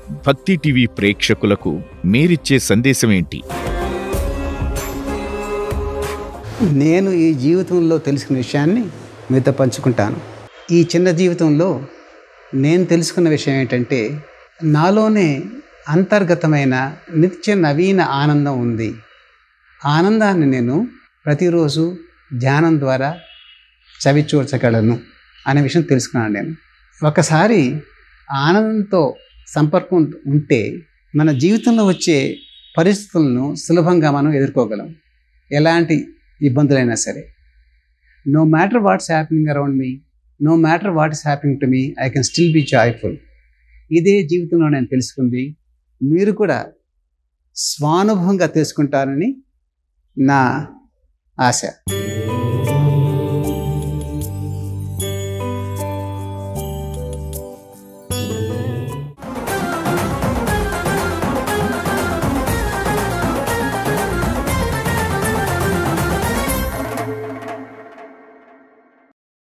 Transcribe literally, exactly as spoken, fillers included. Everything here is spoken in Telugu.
భక్తి టీవీ ప్రేక్షకులకు మీరిచ్చే సందేశం ఏంటి? నేను ఈ జీవితంలో తెలుసుకున్న విషయాన్ని మీతో పంచుకుంటాను. ఈ చిన్న జీవితంలో నేను తెలుసుకున్న విషయం ఏంటంటే, నాలోనే అంతర్గతమైన నిత్య నవీన ఆనందం ఉంది. ఆనందాన్ని నేను ప్రతిరోజు ధ్యానం ద్వారా చవిచూర్చగలను అనే విషయం తెలుసుకున్నాను. నేను ఒకసారి ఆనందంతో సంపర్కం ఉంటే మన జీవితంలో వచ్చే పరిస్థితులను సులభంగా మనం ఎదుర్కోగలం, ఎలాంటి ఇబ్బందులైనా సరే. No matter what's happening around me, no matter what is happening to me, I can still be joyful. ఇదే జీవితంలో నేను తెలుసుకుంది. మీరు కూడా స్వానుభవంగా తెలుసుకుంటారని నా ఆశ.